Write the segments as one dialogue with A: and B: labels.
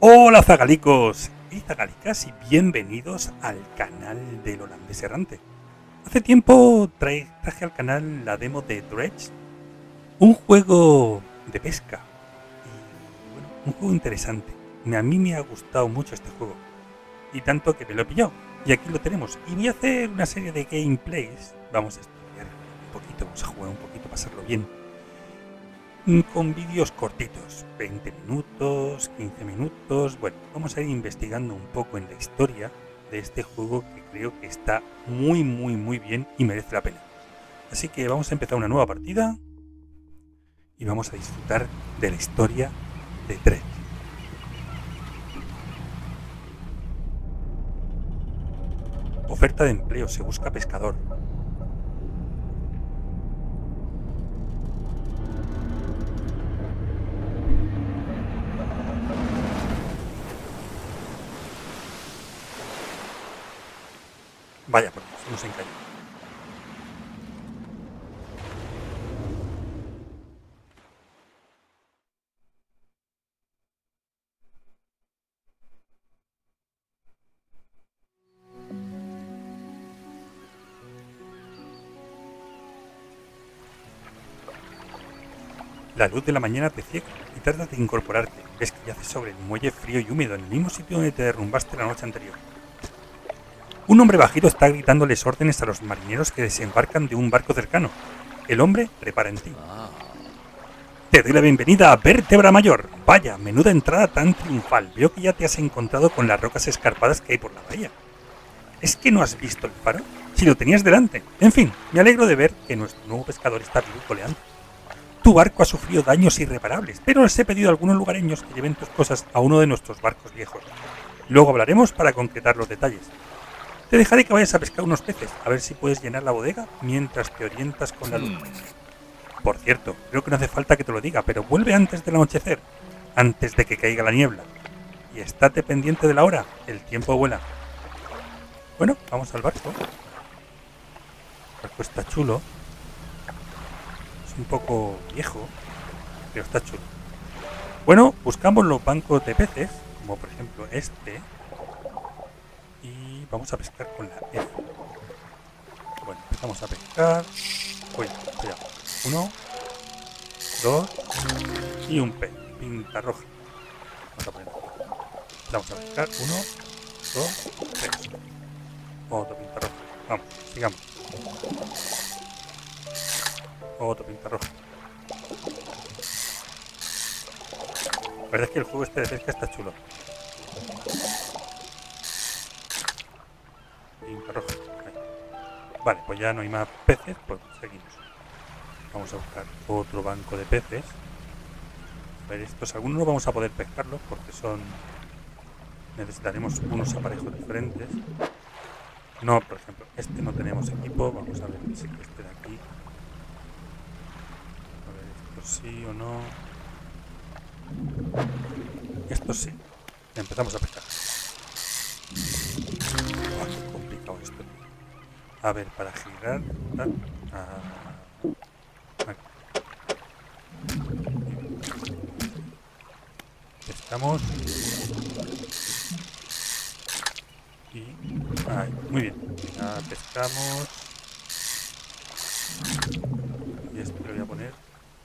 A: Hola zagalicos y zagalicas y bienvenidos al canal del holandés errante. Hace tiempo traje al canal la demo de Dredge, un juego de pesca y bueno, un juego interesante. A mí me ha gustado mucho este juego y tanto que me lo he pillado y aquí lo tenemos y voy a hacer una serie de gameplays. Vamos a estudiar un poquito, vamos a jugar un poquito, pasarlo bien. Con vídeos cortitos, 20 minutos, 15 minutos. Bueno, vamos a ir investigando un poco en la historia de este juego que creo que está muy bien y merece la pena. Así que vamos a empezar una nueva partida y vamos a disfrutar de la historia de Dredge. Oferta de empleo, se busca pescador. Vaya, por Dios, nos encalló. La luz de la mañana te ciega y tardas de incorporarte. Ves que yaces sobre el muelle frío y húmedo en el mismo sitio donde te derrumbaste la noche anterior. Un hombre bajito está gritándoles órdenes a los marineros que desembarcan de un barco cercano. El hombre repara en ti. Te doy la bienvenida a Vértebra Mayor. Vaya, menuda entrada tan triunfal. Veo que ya te has encontrado con las rocas escarpadas que hay por la bahía. ¿Es que no has visto el faro? Si lo tenías delante. En fin, me alegro de ver que nuestro nuevo pescador está vivo y coleando. Tu barco ha sufrido daños irreparables, pero les he pedido a algunos lugareños que lleven tus cosas a uno de nuestros barcos viejos. Luego hablaremos para concretar los detalles. Te dejaré que vayas a pescar unos peces, a ver si puedes llenar la bodega mientras te orientas con la luz. Por cierto, creo que no hace falta que te lo diga, pero vuelve antes del anochecer, antes de que caiga la niebla. Y estate pendiente de la hora, el tiempo vuela. Bueno, vamos al barco. El barco está chulo. Es un poco viejo, pero está chulo. Bueno, buscamos los bancos de peces, como por ejemplo este. Y vamos a pescar con la F. Bueno, empezamos a pescar. Uy, cuidado. 1, 2 y un pez. Pinta roja. Vamos a poner aquí. Vamos a pescar. 1, 2, 3. Otro pinta roja. Vamos, sigamos. Otro pinta roja. La verdad es que el juego este de pesca está chulo. Pinta roja. Ahí. Vale, pues ya no hay más peces, pues seguimos. Vamos a buscar otro banco de peces. A ver, estos algunos no vamos a poder pescarlos porque son... Necesitaremos unos aparejos diferentes. No, por ejemplo, este no tenemos equipo. Vamos a ver si este de aquí. A ver, esto sí o no. Esto sí. Empezamos a pescar. Oh, qué complicado esto. A ver, para girar... Pescamos. Y... Ahí, muy bien. Ya pescamos. Y este lo voy a poner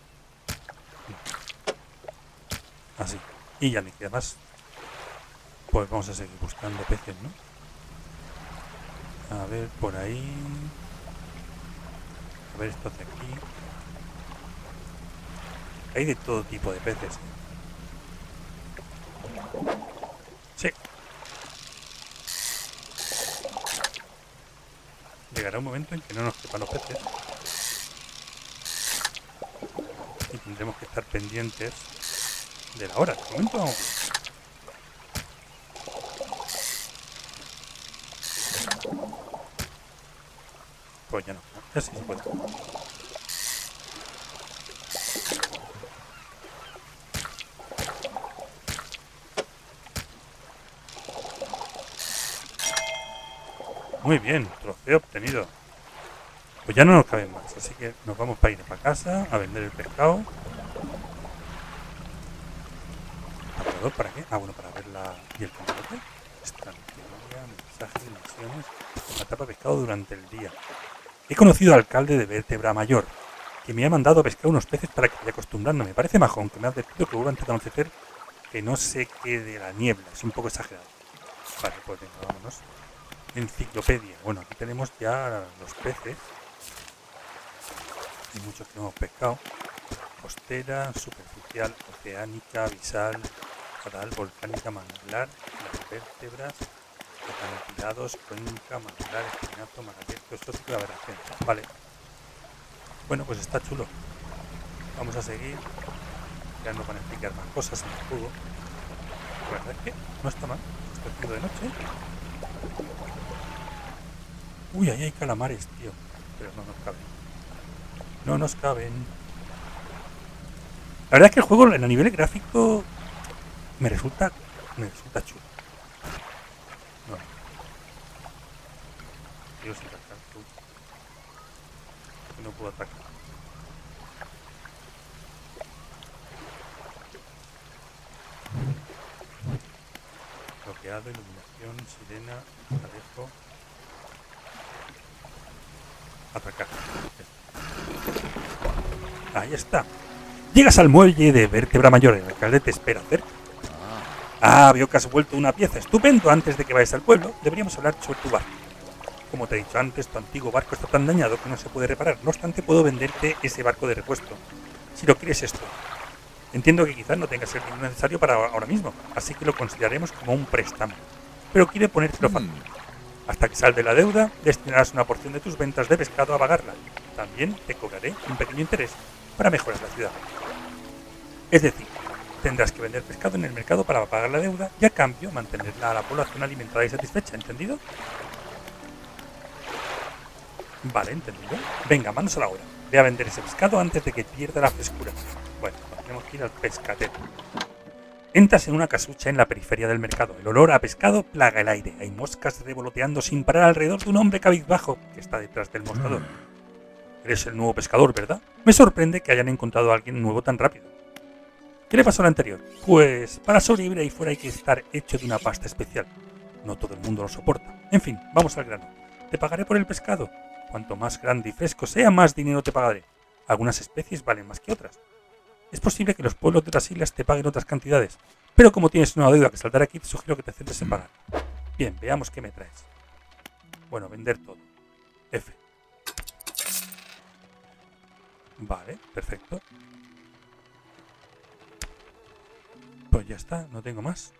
A: así. Y ya ni queda más. Pues vamos a seguir buscando peces, ¿no? A ver, por ahí. A ver, estos de aquí. Hay de todo tipo de peces. Sí. Llegará un momento en que no nos quepan los peces. Y tendremos que estar pendientes de la hora. De momento vamos bien. Pues ya no. Ya sí se puede. Muy bien, trofeo obtenido. Pues ya no nos caben más, así que nos vamos para ir para casa a vender el pescado. navegador para qué? Ah, bueno, para ver la... ¿Y el contrato? Estrategia, mensajes, misiones... Atrapa pescado durante el día. He conocido al alcalde de Vértebra Mayor, que me ha mandado a pescar unos peces para que vaya acostumbrando. Me parece majo, aunque me ha advertido que vuelva antes de anochecer que no se quede la niebla. Es un poco exagerado. Vale, pues venga, vámonos. Enciclopedia. Bueno, aquí tenemos ya los peces. Hay muchos que hemos pescado. Costera, superficial, oceánica, abisal, coral, volcánica, manglar, las vértebras, acantilados, cuenca, manglar, espinazo, mar abierto, exótico y aberración. Vale. Bueno, pues está chulo. Vamos a seguir. Ya nos van a explicar más cosas en el juego. La verdad es que no está mal. Está haciendo de noche. Uy, ahí hay calamares, tío. Pero no nos caben. No nos caben. La verdad es que el juego, a nivel gráfico, me resulta chulo. No. Dios, atacar tú. No puedo atacar. Bloqueado, iluminación, sirena, alejo. Atacar. Ahí está. Llegas al muelle de Vértebra Mayor. El alcalde te espera cerca. Ah, veo que has vuelto una pieza. Estupendo. Antes de que vayas al pueblo, deberíamos hablar sobre tu barco. Como te he dicho antes, tu antiguo barco está tan dañado que no se puede reparar. No obstante, puedo venderte ese barco de repuesto. Si lo quieres esto. Entiendo que quizás no tengas el dinero necesario para ahora mismo, así que lo consideraremos como un préstamo. Pero quiero ponértelo fácil. Hasta que salve la deuda, destinarás una porción de tus ventas de pescado a pagarla. También te cobraré un pequeño interés para mejorar la ciudad. Es decir, tendrás que vender pescado en el mercado para pagar la deuda y a cambio mantenerla a la población alimentada y satisfecha, ¿entendido? Vale, entendido. Venga, manos a la obra. Ve a vender ese pescado antes de que pierda la frescura. Bueno, tenemos que ir al pescatero. Entras en una casucha en la periferia del mercado. El olor a pescado plaga el aire. Hay moscas revoloteando sin parar alrededor de un hombre cabizbajo que está detrás del mostrador. Eres el nuevo pescador, ¿verdad? Me sorprende que hayan encontrado a alguien nuevo tan rápido. ¿Qué le pasó al anterior? Pues para sobrevivir ahí fuera hay que estar hecho de una pasta especial. No todo el mundo lo soporta. En fin, vamos al grano. Te pagaré por el pescado. Cuanto más grande y fresco sea, más dinero te pagaré. Algunas especies valen más que otras. Es posible que los pueblos de otras islas te paguen otras cantidades, pero como tienes una deuda que saldar aquí, te sugiero que te centres en pagar. Bien, veamos qué me traes. Bueno, vender todo. F. Vale, perfecto. Pues ya está, no tengo más.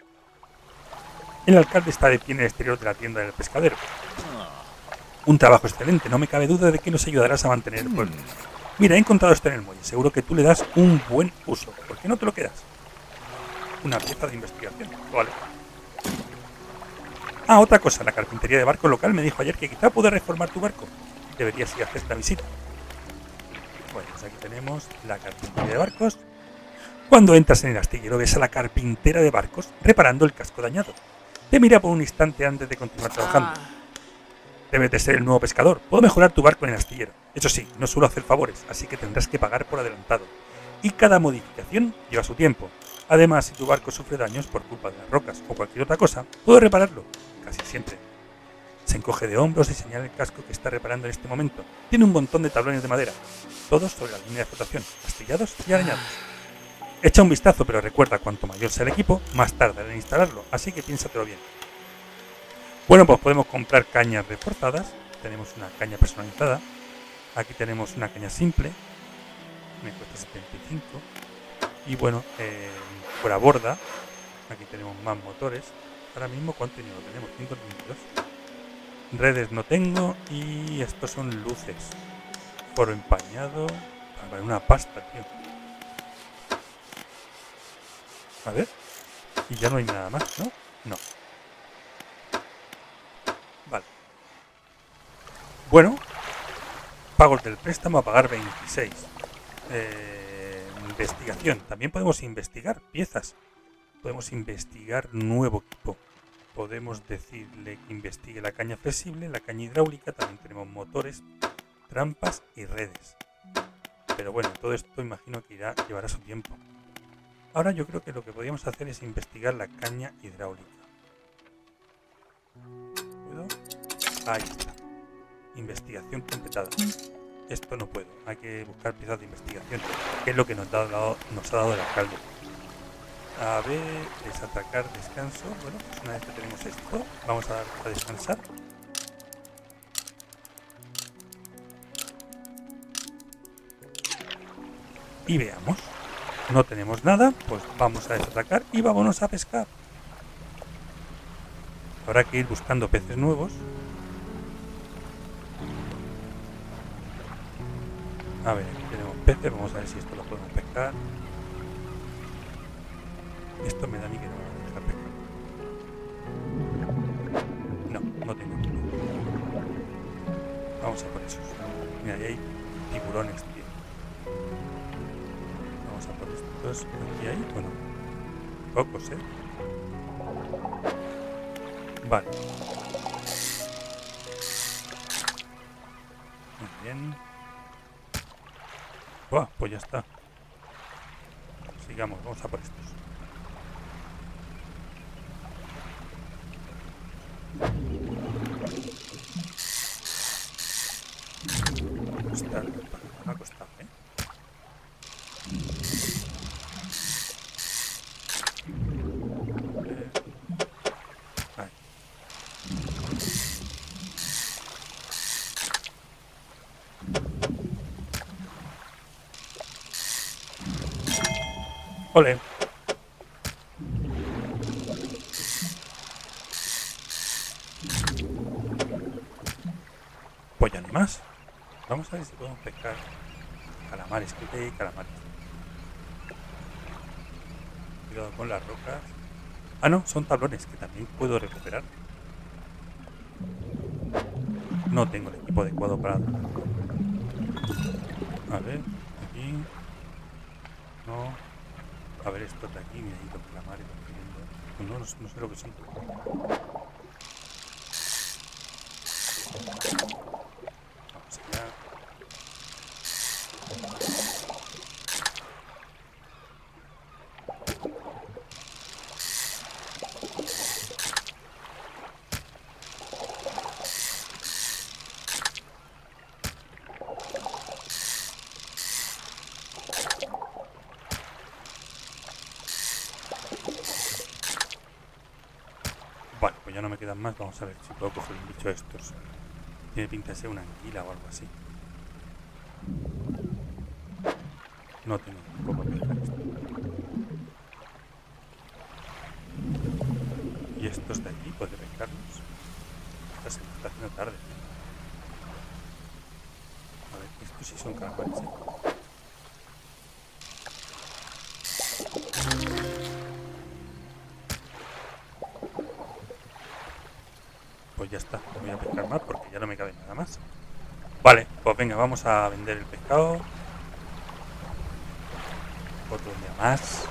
A: El alcalde está de pie en el exterior de la tienda del pescadero. Un trabajo excelente, no me cabe duda de que nos ayudarás a mantener el pueblo. Mira, he encontrado esto en el muelle, seguro que tú le das un buen uso. ¿Por qué no te lo quedas? Una pieza de investigación, vale. Ah, otra cosa, la carpintería de barco local me dijo ayer que quizá pueda reformar tu barco. Deberías ir a hacer esta visita. Bueno, pues aquí tenemos la carpintería de barcos. Cuando entras en el astillero ves a la carpintera de barcos reparando el casco dañado. Te mira por un instante antes de continuar trabajando. Debes de ser el nuevo pescador. Puedo mejorar tu barco en el astillero. Eso sí, no suelo hacer favores, así que tendrás que pagar por adelantado. Y cada modificación lleva su tiempo. Además, si tu barco sufre daños por culpa de las rocas o cualquier otra cosa, puedo repararlo. Casi siempre. Se encoge de hombros y señala el casco que está reparando en este momento. Tiene un montón de tablones de madera, todos sobre la línea de flotación, astillados y arañados. Echa un vistazo, pero recuerda, cuanto mayor sea el equipo, más tardará en instalarlo, así que piénsatelo bien. Bueno, pues podemos comprar cañas reforzadas. Tenemos una caña personalizada. Aquí tenemos una caña simple. Me cuesta 75. Y bueno, fuera borda. Aquí tenemos más motores. Ahora mismo, ¿cuánto dinero tenemos? 132. Redes no tengo. Y estos son luces. Foro empañado. Vale, una pasta, tío. A ver. Y ya no hay nada más, ¿no? No. Vale. Bueno, pagos del préstamo a pagar 26. Investigación. También podemos investigar piezas. Podemos investigar nuevo equipo. Podemos decirle que investigue la caña flexible, la caña hidráulica. También tenemos motores, trampas y redes. Pero bueno, todo esto imagino que llevará su tiempo. Ahora yo creo que lo que podríamos hacer es investigar la caña hidráulica. ¿Puedo? Ahí está. Investigación completada. Esto no puedo. Hay que buscar piezas de investigación, que es lo que nos ha dado el alcalde. A ver, desatacar, descanso. Bueno, pues una vez que tenemos esto, vamos a dar a descansar. Y veamos. No tenemos nada, pues vamos a desatacar y vámonos a pescar. Habrá que ir buscando peces nuevos. A ver, aquí tenemos peces, vamos a ver si esto lo podemos pescar. Esto me da a mí que no me va a dejar pescar. No, no tengo tiempo. Vamos a por esos. Mira, ahí hay tiburones, tío. Vamos a por estos. Aquí hay, bueno, pocos, Vale. Muy bien. Buah, pues ya está. Sigamos, vamos a por estos. Está, me ha costado, Vale. Ole. Pues ya no hay más. Vamos a ver si podemos pescar calamares, que hay calamares. Cuidado con las rocas. Ah, no, son tablones que también puedo recuperar. No tengo el equipo adecuado para... A ver, aquí... No... A ver, esto de aquí, mira ahí los calamares. Pues no sé lo que son. Vamos allá. Bueno, pues ya no me quedan más. Vamos a ver si puedo coger un bicho de estos. Tiene pinta de ser una anguila o algo así. No tengo poco que dejar esto. Y estos de aquí, ¿podré pescarlos? Esta se me está haciendo tarde. A ver, estos sí son calamares, Pues ya está, no voy a pescar más porque ya no me cabe nada más. Vale, pues venga, vamos a vender el pescado. Otro día más.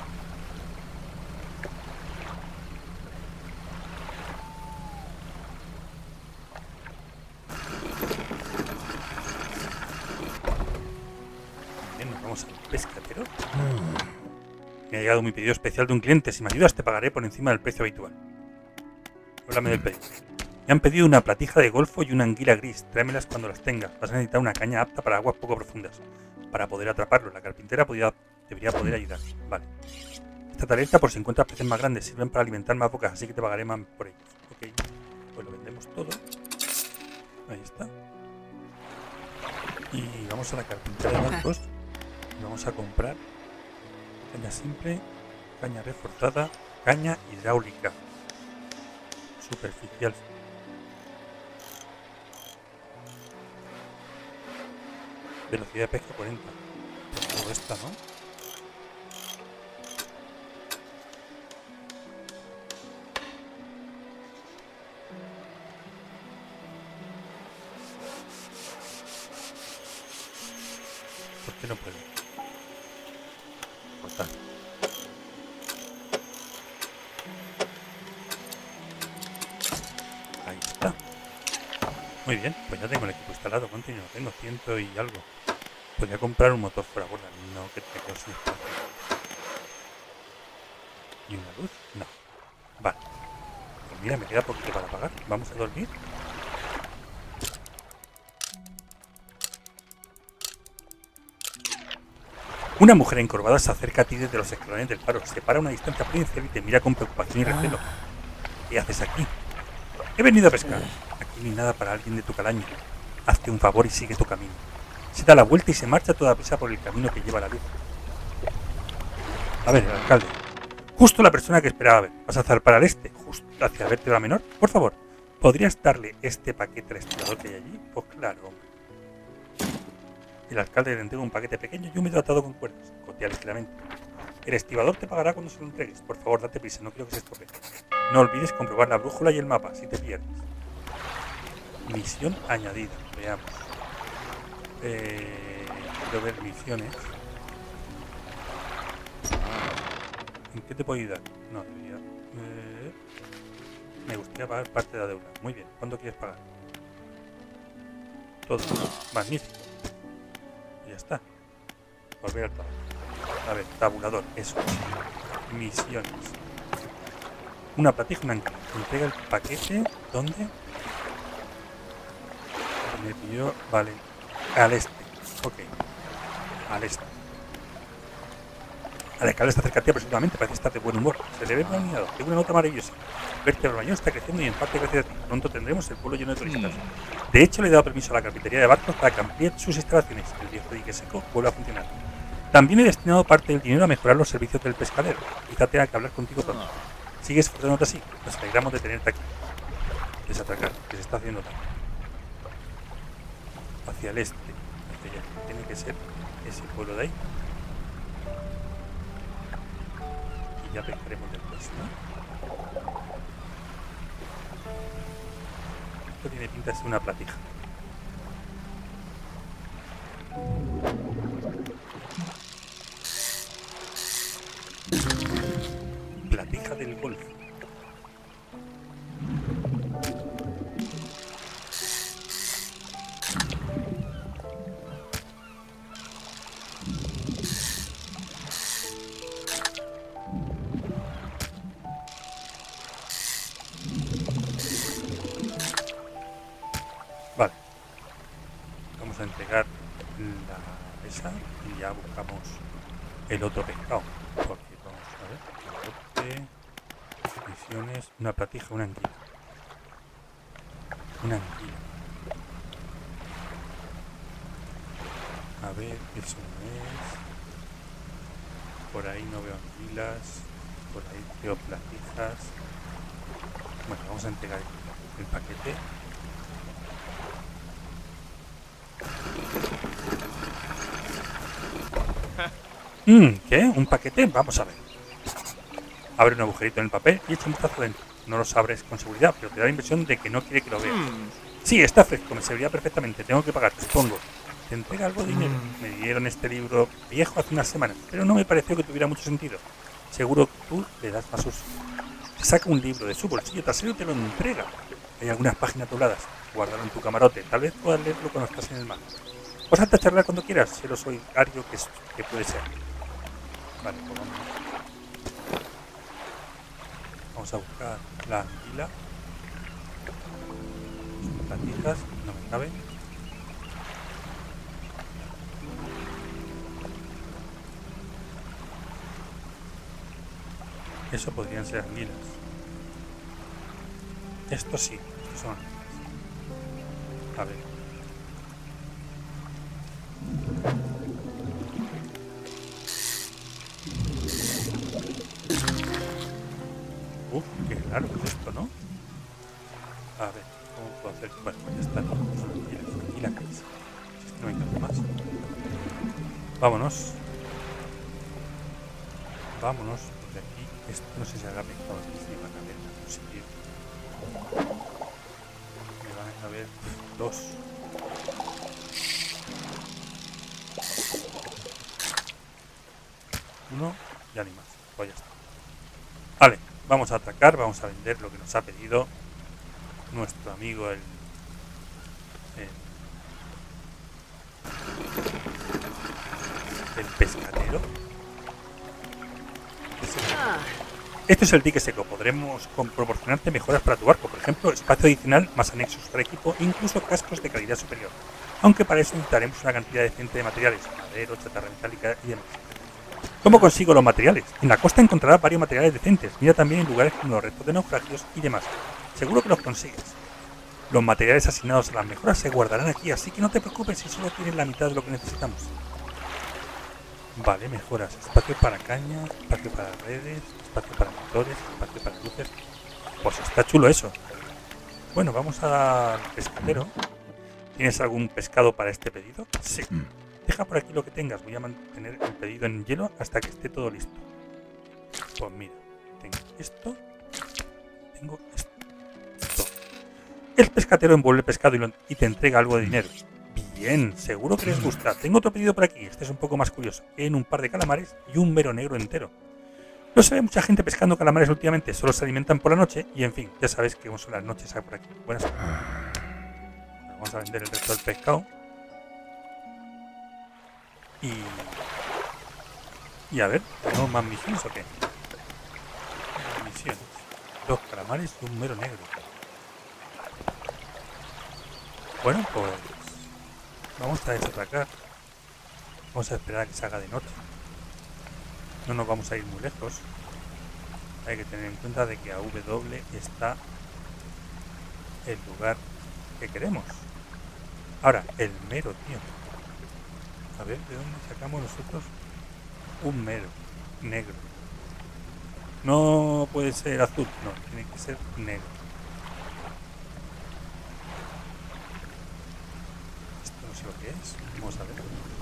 A: Bien, nos vamos al pescadero. Me ha llegado mi pedido especial de un cliente. Si me ayudas te pagaré por encima del precio habitual. Háblame del pedido. Me han pedido una platija de golfo y una anguila gris. Tráemelas cuando las tengas. Vas a necesitar una caña apta para aguas poco profundas. Para poder atraparlos, la carpintera debería poder ayudar. Vale. Esta alerta por si encuentras peces más grandes. Sirven para alimentar más bocas, así que te pagaré más por ellos. Ok. Pues lo vendemos todo. Ahí está. Y vamos a la carpintera de barcos. Y vamos a comprar caña simple, caña reforzada, caña hidráulica. Superficial. Velocidad de pesca 40. Todo esta, ¿no? ¿Por qué no puedo? Cortar. Ahí está. Muy bien, pues ya tengo el equipo instalado. ¿Cuánto dinero tengo? 100 y algo. Podría comprar un motor fuera borda. No, que te quedo sin espacio. ¿Y una luz? No. Vale. Pues mira, me queda poquito para apagar. ¿Vamos a dormir? Una mujer encorvada se acerca a ti desde los escalones del faro. Se para a una distancia prudencial y te mira con preocupación y recelo. ¿Qué haces aquí? He venido a pescar. Aquí no hay nada para alguien de tu calaña. Hazte un favor y sigue tu camino. Se da la vuelta y se marcha a toda prisa por el camino que lleva a la luz. A ver, el alcalde. Justo la persona que esperaba ver. ¿Vas a zarpar al este? Justo hacia vértebra menor. Por favor, ¿podrías darle este paquete al estibador que hay allí? Pues claro. El alcalde le entrega un paquete pequeño y húmedo atado con cuerdas. Cotea ligeramente. El estibador te pagará cuando se lo entregues. Por favor, date prisa, no quiero que se estropee. No olvides comprobar la brújula y el mapa, si te pierdes. Misión añadida. Veamos. Quiero ver misiones. ¿En qué te puedo ayudar? No, debería. Me gustaría pagar parte de la deuda. Muy bien. ¿Cuándo quieres pagar? Todo. Magnífico. Y ya está. Volver al trabajo. A ver, tabulador. Eso. Misiones. Una platija, una ancla. Entrega el paquete. ¿Dónde? Me pidió. Vale. Al este. Ok. Al este. El alcalde está cerca de ti aproximadamente, parece estar de buen humor. Se le ve planeado. Tengo una nota maravillosa. Vértebra Mayor está creciendo y en parte gracias a ti. Pronto tendremos el pueblo lleno de turistas. De hecho, le he dado permiso a la carpintería de barcos para que amplíe sus instalaciones. El viejo dique seco vuelve a funcionar. También he destinado parte del dinero a mejorar los servicios del pescadero. Quizá tenga que hablar contigo pronto. Sigue esforzándote así. Nos alegramos de tenerte aquí. Desatracar, que se está haciendo tarde. Hacia el este. Hacia allá. Tiene que ser ese pueblo de ahí. Ya pescaremos después, ¿no? Esto tiene pinta de ser una platija. Platija del golf. Vale. Vamos a entregar esa y ya buscamos el otro pescado. Porque vamos a ver. Misiones. Una platija, una anguila. Una anguila. A ver, eso no es. Por ahí no veo anguilas. Por ahí veo platijas. Bueno, vamos a entregar el paquete. ¿Qué? ¿Un paquete? Vamos a ver. Abre un agujerito en el papel y echa un vistazo dentro. No lo abres con seguridad, pero te da la impresión de que no quiere que lo veas. Sí, está fresco, me serviría perfectamente. Tengo que pagar, supongo. Te entrega algo de dinero. Me dieron este libro viejo hace unas semanas, pero no me pareció que tuviera mucho sentido. Seguro que tú le das más uso. Te saca un libro de su bolsillo trasero y te lo entrega. Hay algunas páginas dobladas. Guárdalo en tu camarote. Tal vez puedas leerlo cuando estás en el mar. Pásate a charlar cuando quieras, si lo soy ario que puede ser. Vale, pues vamos. Vamos a buscar la anguila. Platijas, no me cabe. Eso podrían ser anguilas. Esto sí, estos son anguilas. A ver. Qué raro es esto, ¿no? A ver, ¿cómo puedo hacer? Bueno, pues ya está. Y la casa. Si es que no hay nada más. Vámonos. Vámonos, porque aquí esto no sé si habrá pecado aquí, si van a ver en algún sitio. Me van a caber dos. Uno, ya ni más. Pues ya está. Vale. Vamos a atacar, vamos a vender lo que nos ha pedido nuestro amigo el pescadero. Esto es el dique seco. Podremos proporcionarte mejoras para tu barco. Por ejemplo, espacio adicional, más anexos para equipo e incluso cascos de calidad superior. Aunque para eso necesitaremos una cantidad decente de materiales, madero, chatarra metálica y demás. ¿Cómo consigo los materiales? En la costa encontrarás varios materiales decentes. Mira también en lugares como los restos de naufragios y demás. Seguro que los consigues. Los materiales asignados a las mejoras se guardarán aquí, así que no te preocupes si solo tienes la mitad de lo que necesitamos. Vale, mejoras. Espacio para cañas, espacio para redes, espacio para motores, espacio para luces. Pues está chulo eso. Bueno, vamos al pescadero. ¿Tienes algún pescado para este pedido? Sí. Deja por aquí lo que tengas. Voy a mantener el pedido en hielo hasta que esté todo listo. Pues mira, tengo esto. Tengo esto. El pescatero envuelve el pescado y te entrega algo de dinero. Bien, seguro que les gusta. Tengo otro pedido por aquí. Este es un poco más curioso. En un par de calamares y un mero negro entero. No se ve mucha gente pescando calamares últimamente. Solo se alimentan por la noche. Y en fin, ya sabes que son las noches por aquí. Buenas tardes. Vamos a vender el resto del pescado. Y a ver, ¿tenemos más misiones o qué? Misiones. 2 calamares y un mero negro. Bueno, pues vamos a desatracar. Vamos a esperar a que se haga de noche. No nos vamos a ir muy lejos. Hay que tener en cuenta de que a W está el lugar que queremos. Ahora, el mero, tío. A ver, ¿de dónde sacamos nosotros un mero negro? No puede ser azul, no, tiene que ser negro. Esto no sé lo que es. Vamos a ver.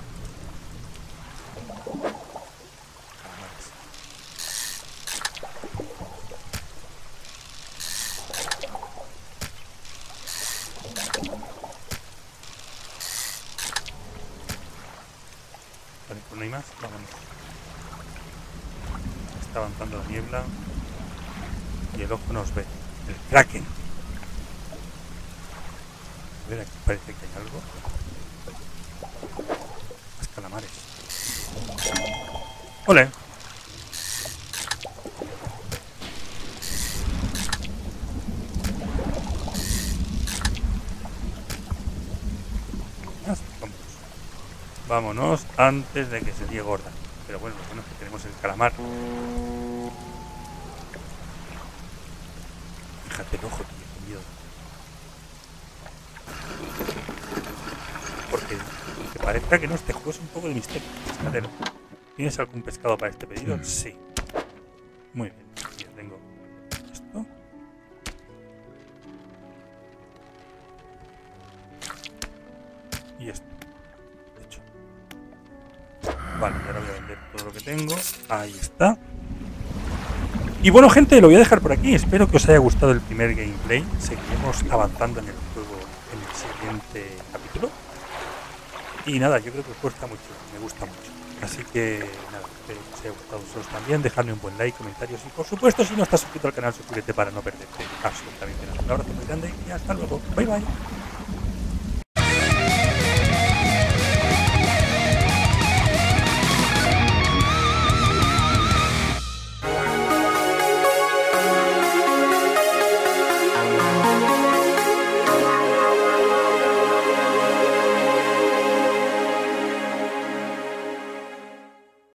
A: Vale, pues no hay más, vámonos. Está avanzando la niebla y el ojo nos ve. El Kraken. A ver, aquí parece que hay algo. Más calamares. ¡Ole! Vámonos antes de que se líe gorda. Pero bueno, lo bueno es que tenemos el calamar. Fíjate el ojo, tío, qué miedo. Porque aunque parezca que no, este juego es un poco de misterio. Pescadero. ¿Tienes algún pescado para este pedido? Sí. Muy bien. Ya tengo esto. Y esto. Hecho. Vale, ahora voy a vender todo lo que tengo. Ahí está. Y bueno, gente, lo voy a dejar por aquí. Espero que os haya gustado el primer gameplay. Seguiremos avanzando en el juego en el siguiente capítulo. Y nada, yo creo que os gusta mucho, me gusta mucho. Así que nada, espero que os haya gustado a vosotros también. Dejadme un buen like, comentarios y por supuesto, si no estás suscrito al canal, suscríbete para no perderte absolutamente nada. Un abrazo muy grande y hasta luego. Bye bye.